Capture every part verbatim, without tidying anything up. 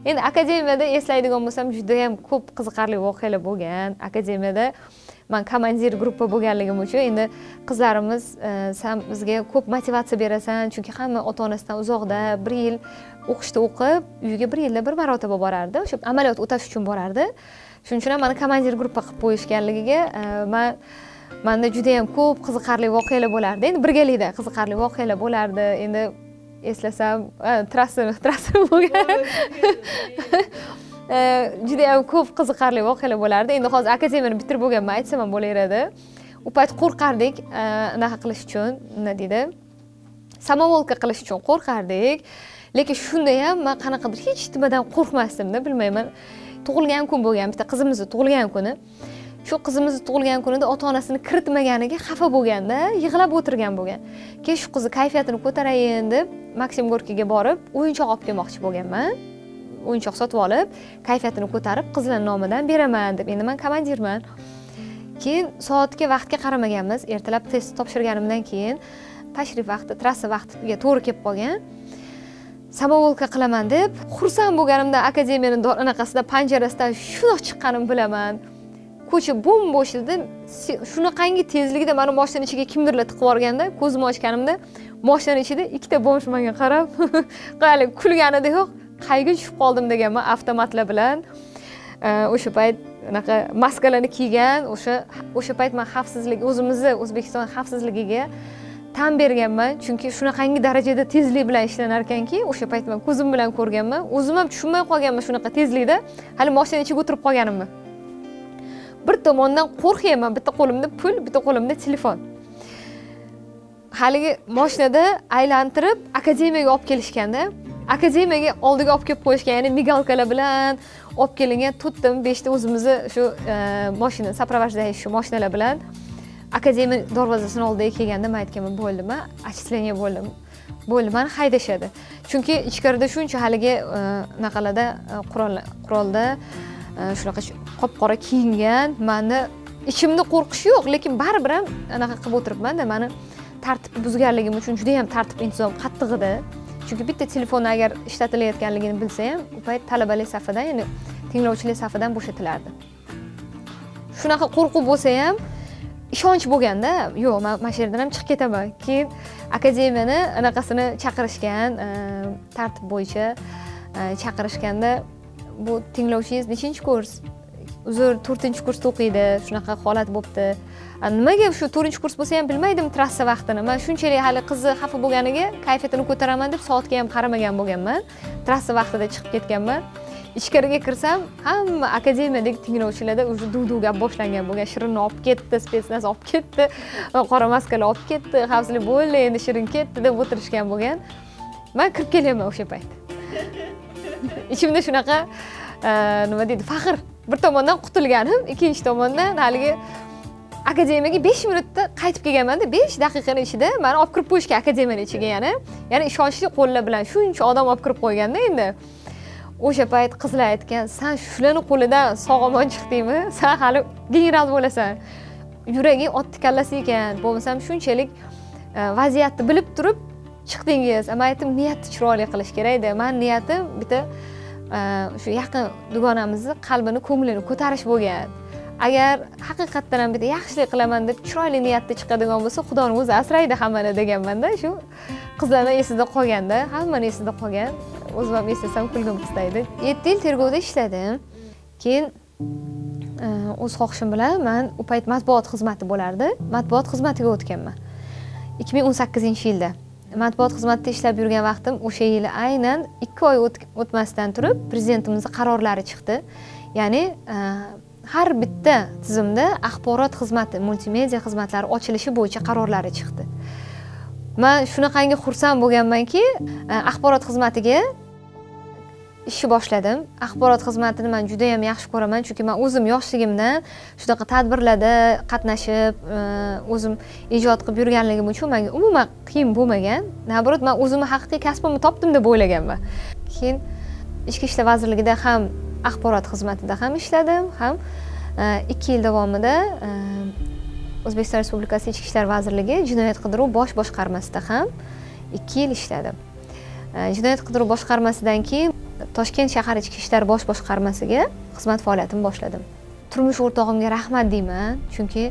Endi akademiyada eslaydigan bo'lsam, juda ham ko'p qiziqarli voqealar bo'lgan. Akademiyada men komandir gruppa bo'lganligim uchun endi qizlarimiz sen bizga ko'p motivatsiya berasan, chunki hamma ota-onasidan uzoqda, bir yil o'qishda o'qib, uyiga bir yilda bir marotaba borardi. O'sha amaliyot o'tash uchun borardi. Shuning uchun ham meni komandir gruppa qilib qo'yishganligiga men menda juda ham ko'p qiziqarli voqealar bo'lardi. Endi birgalikda qiziqarli voqealar bo'lardi. Endi eslasam, trassa trassa bo'lgan. Juda ham ko'p qiziqarli voqealar bo'lardi. Endi hozir akademiyani bitirib bo'lganman aytsam ham bo'laveradi. U payt qo'rqardik, unaqa qilish uchun, nima deydi? Samovolka qilish uchun qo'rqardik. Lekin shunda ham men qanaqadir hech nimadan qo'rqmasdim-da, bilmayman. Tug'ilgan kun bo'lgan, bitta qizimizni tug'ilgan kuni. Shu qizimizni tug'ilgan kunida ota-onasini kiritmaganiga xafa bo'lganda, yig'lab o'tirgan bo'lgan. Keyin shu qizni kayfiyatini ko'tarayin deb Maksim Gorkiga borib, o'yinchoq olib kelmoqchi bo'lganman. O'yinchoq sotib olib, kayfiyatini ko'tarib, qizlar nomidan beraman deb. Endi men komandirman. Keyin soatga, vaqtga qaramaganmiz. Ertalab test topshirganimdan keyin tashrif vaqti, trassa vaqtiga to'g'ri kelib qolgan. Samovolka qilaman deb, xursand bo'lganimda akademiyaning anaqasida panjarasidan shunoq chiqqanim bilaman. Ko'cha bo'm-bo'sh edi. Shunaqangi tezlikda meni mashina ichiga kimdirlar tiqib yuborganda, ko'zimni ochganimda mashina ichida ikkita bomsh menga qarab, qali kulganida yo'q, qayga tushib qoldim deganman avtomatlar bilan. O'sha payt anaqa maskalarni kiygan, o'sha o'sha payt men xavfsizlik, o'zimizni O'zbekiston xavfsizligiga tan berganman, chunki shunaqangi darajada tezlik bilan ishlanar ekanki, o'sha payt men ko'zim bilan ko'rganman. O'zim ham tushunmay qolganman shunaqa tezlikda, hali mashina ichiga o'tirib qolganimni. Bir tomondan qo'rqyapman, bitta qo'limda pul, bitta qo'limda telefon. Haligi mashinada aylantirib akademiyaga olib kelishganda, akademiyaga oldiga olib kelib qo'yishgan, ya'ni migalkalar bilan olib kelingan tutdim, beshta o'zimizni shu mashina, сопровождающий shu mashinalar bilan akademiya darvozasining oldiga kelganda men aytganman, bo'ldimi, отчисление bo'ldim. Bo'ldi, meni haydashadi. Chunki ichkarida shuncha haligi naqalarda qurol qurolda shunaqa qop-qora kiyingan, meni ichimda qo'rqish yo'q, lekin baribir ham anaqa qilib o'tiribman-da, meni tartib buzganligim uchun juda ham tartib intizom qattiq edi. Chunki bitta telefonni agar ishlatilayotganligini bilsa ham, u payt talabalar safidan, ya'ni tinglovchilar safidan bo'shatilardi. Shunaqa qo'rquv bo'lsa ham ishonch bo'lganda, yo'q, men mana shu yerdan ham chiqib ketaman. Keyin akademiyani anaqasini chaqirishgan, tartib bo'yicha chaqirishganda, bu tinglovchingiz nechinchi kurs? Uzr, to'rtinchi kursda o'qiydi, shunaqa holat bo'pti. Nimaga shu to'rtinchi kurs bo'lsa ham bilmaydim trassa vaqtini. Men shunchalik hali qizi xafa bo'lganiga kayfiyatini ko'taraman deb soatga ham qaramagan bo'lganman. Trassa vaqtida chiqib ketganman. Ichkariga kirsam, hamma akademiyadagi tinglovchilarda o'sha duv-duv gap boshlangan bo'lgan. Shirinni olib ketdi, spetsnaz olib ketdi, qora maskalar olib ketdi, xavfsizlik bo'ldi, endi Shirin ketdi deb o'tirishgan bo'lgan. Men kirib kelyapman o'sha payt. Ichimda shunaqa nima deydi, faxr. Bir tomondan qutulganim, ikkinchi tomondan haligi akademiyaga besh minutda qaytib kelganman-da, besh daqiqaning ichida meni olib kirib qo'yishgan akademiyaning ichiga yana. Ya'ni ishonchli qo'llar bilan shuncha odam olib kirib qo'yganda endi. O'sha payt qizlar aytgan, "Sen shularning qo'lidan sog'-omon chiqdingmi? Sen hali general bo'lasan. Yuraging otni kallasi ekan. Bo'lmasam shunchalik vaziyatni bilib turib chiqdingiz." Men aytdim, niyatni chiroyli qilish kerak-da. Men niyatim bitta shu yaqin dugonamizni qalbini, ko'nglini ko'tarish bo'lgan. Agar haqiqatdan ham bitta yaxshilik qilaman deb chiroyli niyatda chiqadigan bo'lsa, Xudoning o'zi asraydi hammani deganman-da. Shu qizlarning esida qolganda, hammani esida qolgan. O'zim ham eslasam kulgim qistaydi. yetti yil tergovda ishladim. Keyin o'z xohishim bilan men u payt matbuot xizmati bo'lardi. Matbuot xizmatiga o'tganman. ikki ming o'n sakkizinchi yilda. Matbuot xizmatida ishlab yurgan vaqtim o'sha yili aynan ikki oy o'tmasdan turib prezidentimizning qarorlari chiqdi. Ya'ni har bitta tizimda axborot xizmati, multimedia xizmatlari ochilishi bo'yicha qarorlari chiqdi. Men shunaqangi xursand bo'lganmanki, axborot xizmatiga ishni boshladim. Axborot xizmatini men juda ham yaxshi ko'raman, chunki men o'zim yoshligimdan shunaqa tadbirlarda qatnashib, o'zim ijod qilib yurganligim uchun menga umuman qiyin bo'lmagan. Nabrot, men o'zimni haqiqiy kasbimni topdim deb o'ylaganman. Keyin Ichki ishlar vazirligida ham axborot xizmatida ham ishladim, ham ikki yil davomida O'zbekiston Respublikasi Ichki ishlar vazirligi Jinoyat qidiruv bosh boshqarmasida ham ikki yil ishladim. Jinoyat qidiruv boshqarmasidan keyin Toshkent shahar ichki ishlar bosh boshqarmasiga xizmat faoliyatimni boshladim. Turmush o'rtog'imga rahmat deyman, chunki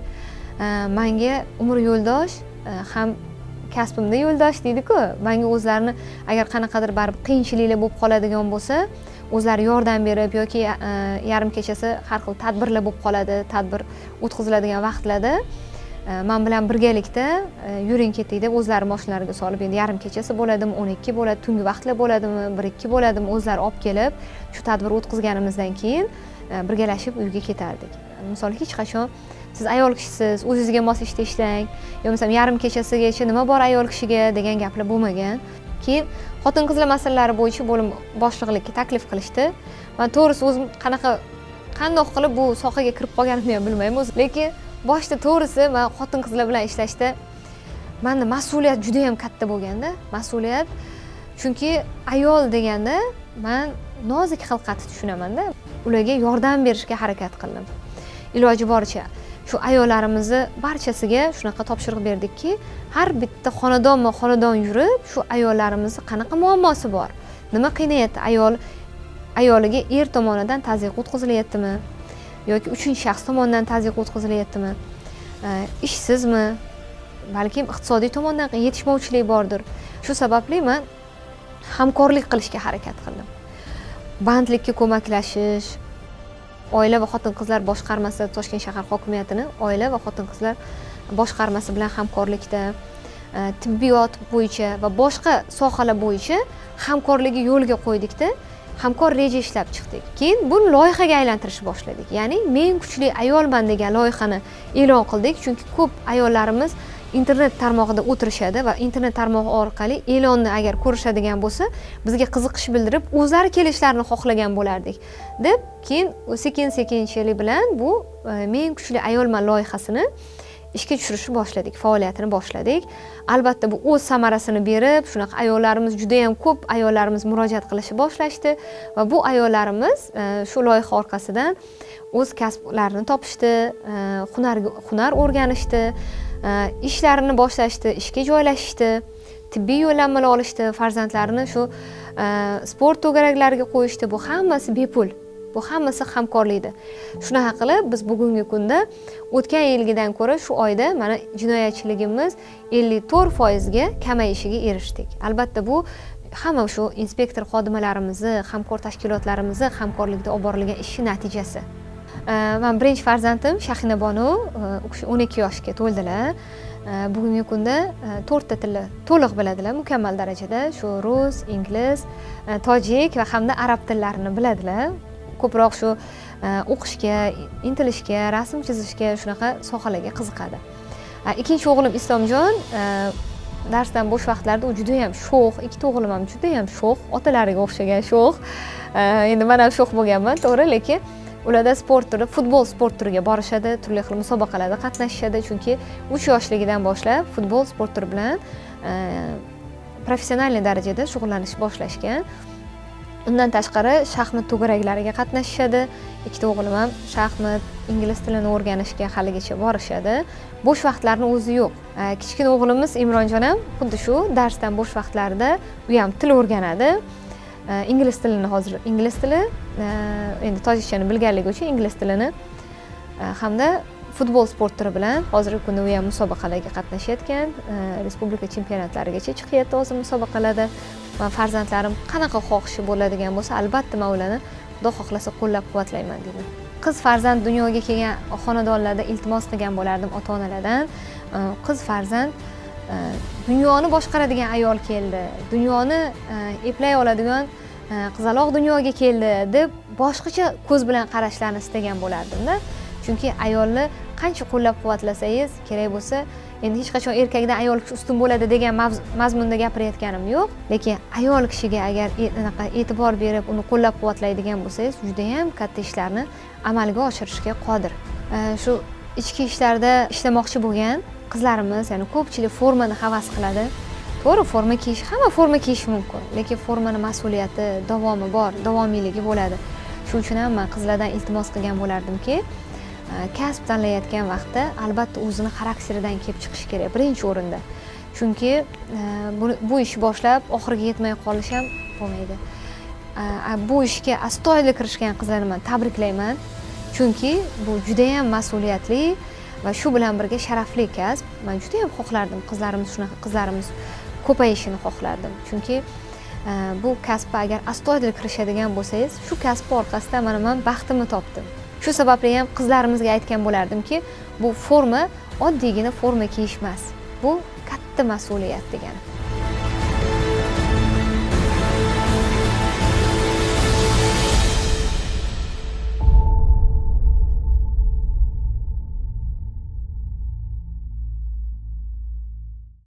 menga umr yo'ldosh ham kasbimda yo'ldosh deydi-ku. Menga o'zlarini agar qanaqadir baribir qiyinchiliklar bo'lib qoladigan bo'lsa, o'zlari yordam berib yoki yarim kechasi har xil tadbirlar bo'lib qoladi, tadbir o'tkaziladigan vaqtlarda men bilan birgalikda yuring keting deb o'zlari mashinalariga solib, endi yarim kechasi bo'ladimi, o'n ikki bo'ladi, tungi vaqtlar bo'ladimi, bir ikki bo'ladimi, o'zlari olib kelib, shu tadbir o'tkazganimizdan keyin birgalashib uyga ketardik. Misol hech qachon siz ayol kishisiz, o'zingizga mos ishda ishlang, yo masalan yarim kechasigacha nima bor ayol kishiga degan gaplar bo'lmagan. Keyin xotin-qizlar masalalari bo'yicha bo'lim boshliqlikka taklif qilishdi. Men to'g'risi o'zim qanaqa qandoq qilib bu sohaga kirib qolganimni ham bilmayman, lekin boshda to'g'risi men xotin-qizlar bilan ishlashda menda mas'uliyat juda ham katta bo'lganda, mas'uliyat chunki ayol deganda men nozik xilqatni tushunaman-da, ularga yordam berishga harakat qildim. Iloji boricha shu ayollarimizni barchasiga shunaqa topshiriq berdikki, har bitta xonadonma-xonadon yurib, shu ayollarimizni qanaqa muammosi bor, nima qiynayapti ayol, ayoliga er tomonidan tazyiq o'tkazilyaptimi yoki uchinchi shaxs tomonidan tazyiq o'tkazilyaptimi, ishsizmi, balkim iqtisodiy tomondan yetishmovchilik bordir. Shu sababli men hamkorlik qilishga harakat qildim. Bandlikka ko'maklashish, Oila va xotin-qizlar boshqarmasi Toshkent shahar hokimiyatining Oila va xotin-qizlar boshqarmasi bilan hamkorlikda, tibbiyot bo'yicha va boshqa sohalar bo'yicha hamkorligi yo'lga qo'ydikda, hamkor reja ishlab chiqdik. Keyin buni loyihaga aylantirishni boshladik. Ya'ni men kuchli ayolman degan loyihani e'lon qildik, chunki ko'p ayollarimiz internet tarmog'ida o'tirishadi va internet tarmog'i orqali e'lonni agar ko'rishadigan bo'lsa, bizga qiziqish bildirib, o'zlari kelishlarini xohlagan bo'lardik deb, keyin sekin-sekinchilik bilan bu men kuchli ayolman loyihasini ishga tushirishni boshladik, faoliyatini boshladik. Albatta bu o'z samarasini berib, shunaqa ayollarimiz juda ham ko'p ayollarimiz murojaat qilishni boshlashdi va bu ayollarimiz shu loyiha orqasidan o'z kasblarini topishdi, hunar hunar o'rganishdi, ishlarini boshlashdi, ishga joylashishdi, tibbiy yo'llanmalar olishdi, farzandlarini shu sport to'garaklariga qo'yishdi. Bu hammasi bepul. Bu hammasi hamkorlikda. Shunaqa qilib biz bugungi kunda o'tgan yilgidan ko'ra shu oyda mana jinoyatchiligimiz ellik to'rt foiz ga kamayishiga erishdik. Albatta bu hamma shu inspektor xodimalarimizni, hamkor tashkilotlarimizni hamkorlikda olib borilgan ishi natijasi. Men birinchi farzandim Shahina Bonu, u kishi o'n ikki yoshga to'ldilar. Bugungi kunda to'rtta tilni to'liq biladilar, mukammal darajada. Shu rus, ingliz, tojik va hamda arab tillarini biladilar. Ko'proq shu o'qishga, intilishga, rasm chizishga, shunaqa sohalarga qiziqadi. Ikkinchi o'g'lim Islomjon darsdan bo'sh vaqtlarda u juda ham sho'x, ikkita o'g'lim ham juda ham sho'x, otalariga o'xshagan sho'x. Endi men ham sho'x bo'lganman, to'g'ri, lekin ularda sport turi, futbol sport turiga borishadi, turli xil musobaqalarda qatnashishadi, chunki uch yoshligidan boshlab futbol sport turi bilan professional darajada shug'ullanishni boshlashgan. Undan tashqari shaxmat to'garaklariga qatnashishadi. Ikkita o'g'lim ham shaxmat, ingliz tilini o'rganishga haligacha borishadi. Bo'sh vaqtlarning o'zi yo'q. Kichkina o'g'limiz Imronjon ham xuddi shu darsdan bo'sh vaqtlarida u ham til o'rganadi. Ingliz tilini hozir ingliz tili, endi tojikchani bilganligi uchun ingliz tilini hamda futbol sport turi bilan hozirgi kunda u ham musobaqalarga qatnashayotgan, respublika chempionatlarigacha chiqyapti hozir musobaqalarda. Va farzandlarim qanaqa xohishi bo'ladigan bo'lsa, albatta men ularni Xudo xohlasa qo'llab-quvvatlayman deyman. Qiz farzand dunyoga kelgan xonadonlarda iltimos qilgan bo'lardim ota-onalardan. Qiz farzand dunyoni boshqaradigan ayol keldi, dunyoni eplay oladigan qizaloq dunyoga keldi deb boshqacha ko'z bilan qarashlarni istagan bo'lardim-da. Chunki ayolni qancha qo'llab-quvvatlasangiz, kerak bo'lsa, endi hech qachon erkakdan ayol kishi ustun bo'ladi degan mazmunda gapirayotganim yo'q, lekin ayol kishiga agar anaqa e'tibor berib, uni qo'llab-quvvatlaydigan bo'lsangiz, juda ham katta ishlarni amalga oshirishga qodir. Shu ichki ishlarda ishlamoqchi bo'lgan qizlarimiz, ya'ni ko'pchilik formani havas qiladi. To'g'ri, forma kiyish, hamma forma kiyish mumkin, lekin formani mas'uliyati, davomi bor, davomiyligi bo'ladi. Shuning uchun ham men qizlardan iltimos qilgan bo'lardimki, kasb tanlayotgan vaqtda albatta o'zini xarakteridan kelib chiqish kerak birinchi o'rinda. chunki bu ishni boshlab oxiriga yetmay qolish ham bo'lmaydi. Bu ishga astoydil kirishgan qizlarni men tabriklayman, chunki bu juda ham mas'uliyatli va shu bilan birga sharafli kasb. Men juda ham xohlardim qizlarimiz shunaqa qizlarimiz ko'payishini xohlardim, chunki bu kasbga agar astoydil kirishadigan bo'lsangiz, shu kasb orqasida mana men baxtimni topdim. Shu sababli ham qizlarimizga aytgan bo'lardimki, bu forma oddiygina forma kiyish emas, bu katta mas'uliyat degani.